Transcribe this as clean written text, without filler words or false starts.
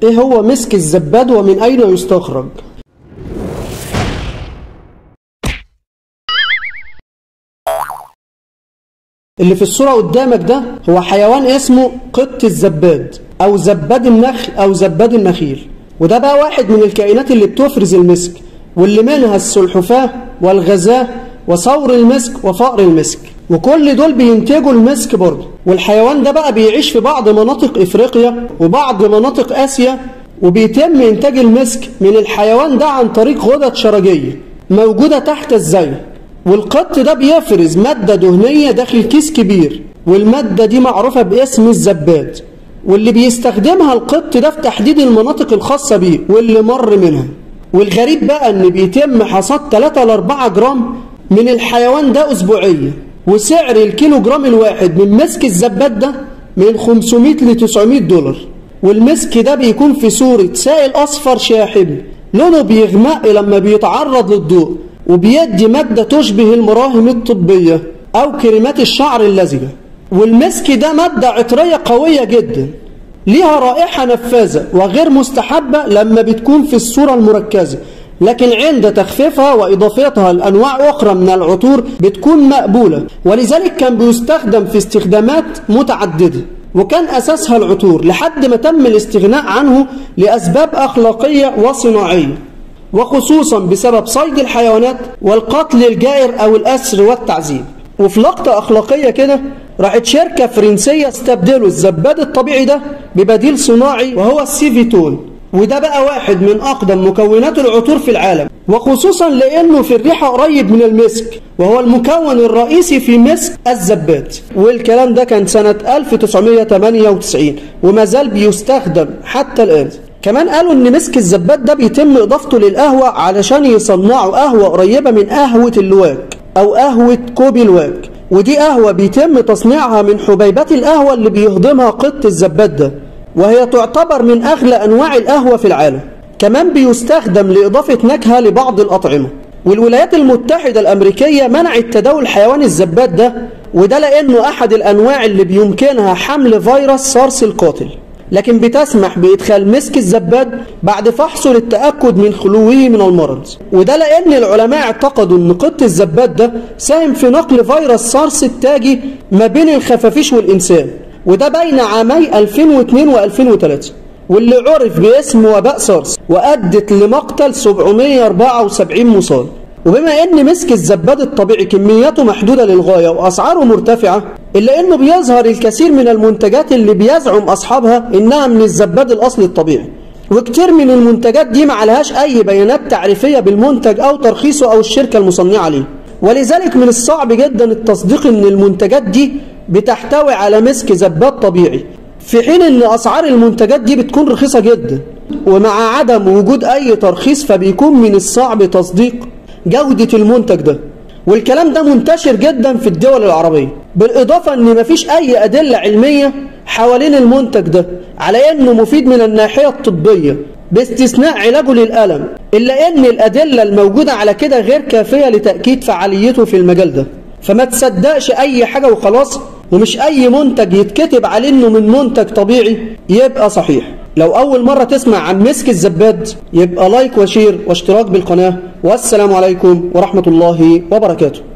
ايه هو مسك الزباد ومن اين يستخرج؟ اللي في الصورة قدامك ده هو حيوان اسمه قط الزباد او زباد النخل او زباد النخيل، وده بقى واحد من الكائنات اللي بتفرز المسك، واللي منها السلحفاة والغزاة وثور المسك وفأر المسك، وكل دول بينتجوا المسك برضه. والحيوان ده بقى بيعيش في بعض مناطق افريقيا وبعض مناطق اسيا، وبيتم انتاج المسك من الحيوان ده عن طريق غدد شرجية موجودة تحت الزي. والقط ده بيفرز مادة دهنية داخل كيس كبير، والمادة دي معروفة باسم الزباد، واللي بيستخدمها القط ده في تحديد المناطق الخاصة بيه واللي مر منها. والغريب بقى ان بيتم حصاد 3 ل 4 جرام من الحيوان ده اسبوعيا، وسعر الكيلو جرام الواحد من مسك الزباد ده من 500 ل 900 دولار. والمسك ده بيكون في صورة سائل اصفر شاحب، لونه بيغمق لما بيتعرض للضوء، وبيدي مادة تشبه المراهم الطبية او كريمات الشعر اللزجة. والمسك ده مادة عطرية قوية جدا، ليها رائحة نفاذة وغير مستحبة لما بتكون في الصورة المركزة، لكن عند تخفيفها وإضافتها لأنواع أخرى من العطور بتكون مقبولة. ولذلك كان بيستخدم في استخدامات متعددة، وكان أساسها العطور لحد ما تم الاستغناء عنه لأسباب أخلاقية وصناعية، وخصوصا بسبب صيد الحيوانات والقتل الجائر أو الأسر والتعذيب. وفي لقطة أخلاقية كده راحت شركة فرنسية استبدلوا الزباد الطبيعي ده ببديل صناعي وهو السيفيتون، وده بقى واحد من أقدم مكونات العطور في العالم، وخصوصا لأنه في الريحة قريب من المسك، وهو المكون الرئيسي في مسك الزباد. والكلام ده كان سنة 1998 وما زال بيستخدم حتى الآن. كمان قالوا ان مسك الزباد ده بيتم اضافته للقهوة علشان يصنعوا قهوة قريبة من قهوة اللواك او قهوة كوبي الواك، ودي قهوة بيتم تصنيعها من حبيبات القهوة اللي بيهضمها قط الزباد ده، وهي تعتبر من اغلى انواع القهوة في العالم. كمان بيستخدم لاضافة نكهة لبعض الاطعمة. والولايات المتحدة الامريكية منعت تداول حيوان الزباد ده، وده لانه احد الانواع اللي بيمكنها حمل فيروس سارس القاتل، لكن بتسمح بإدخال مسك الزباد بعد فحصه للتأكد من خلوه من المرض. وده لأن العلماء اعتقدوا أن قط الزباد ده ساهم في نقل فيروس سارس التاجي ما بين الخفافيش والإنسان، وده بين عامي 2002 و2003، واللي عرف باسم وباء سارس، وأدت لمقتل 774 مصاب. وبما ان مسك الزباد الطبيعي كمياته محدودة للغاية واسعاره مرتفعة، الا انه بيظهر الكثير من المنتجات اللي بيزعم اصحابها انها من الزباد الاصلي الطبيعي، وكتير من المنتجات دي معلهاش اي بيانات تعريفية بالمنتج او ترخيصه او الشركة المصنعة ليه. ولذلك من الصعب جدا التصديق ان المنتجات دي بتحتوي على مسك زباد طبيعي، في حين ان اسعار المنتجات دي بتكون رخيصة جدا، ومع عدم وجود اي ترخيص فبيكون من الصعب تصديق جودة المنتج ده. والكلام ده منتشر جدا في الدول العربية، بالإضافة أن مفيش أي أدلة علمية حوالين المنتج ده على أنه مفيد من الناحية الطبية باستثناء علاجه للألم، إلا أن الأدلة الموجودة على كده غير كافية لتأكيد فعاليته في المجال ده. فما تصدقش أي حاجة وخلاص، ومش أي منتج يتكتب عليه أنه من منتج طبيعي يبقى صحيح. لو أول مرة تسمع عن مسك الزباد يبقى لايك وشير واشتراك بالقناة، والسلام عليكم ورحمة الله وبركاته.